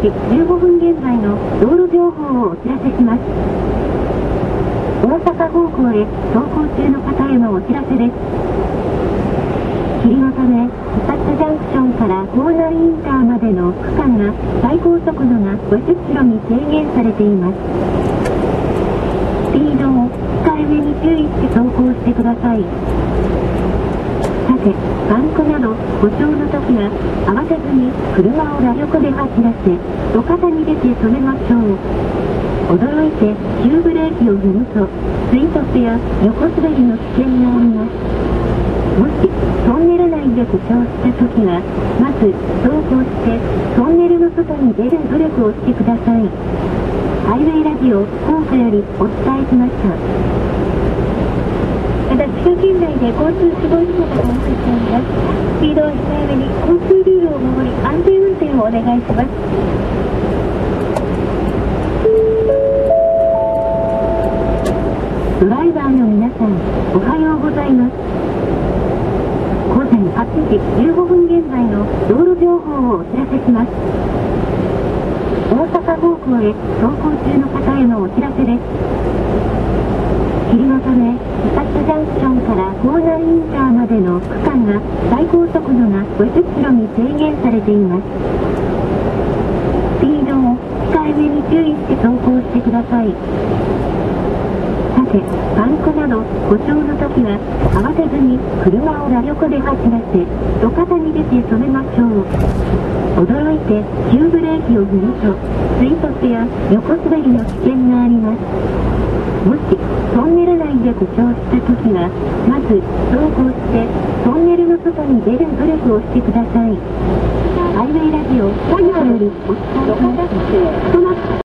時15分現在の道路情報をお知らせします。大阪方向へ走行中の方へのお知らせです。霧のため、草津ジャンクションから港南インターまでの区間が最高速度が50キロに制限されています。スピードを控えめに注意して走行してください。さて、パンクなど故障の時は慌てずに車をラ横で走らせ路肩に出て止めましょう。驚いて急ブレーキを踏むと追突や横滑りの危険があります。もしトンネル内で故障した時はまず走行してトンネルの外に出る努力をしてください。ハイウェイラジオ福岡よりお伝えしました。また千葉県内で交通死亡事故が発生しております。スピードは控えめに交通ルールを守り安全運転をお願いします。ドライバーの皆さん、おはようございます。午前8時15分現在の道路情報をお知らせします。大阪方向へ走行中の方へのお知らせです。霧のため、草津ジャンクションから港南インターまでの区間が最高速度が50キロに制限されています。スピードを控えめに注意して走行してください。さて、パンクなど故障の時は慌てずに車をラ横で走らせ路肩に出て止めましょう。驚いて急ブレーキを踏むと追突や横滑りの危険があります。もしトンネル内で故障した時はまず走行してトンネルの外に出る努力をしてください。ハイウェイラジオ福岡よりお伝えします。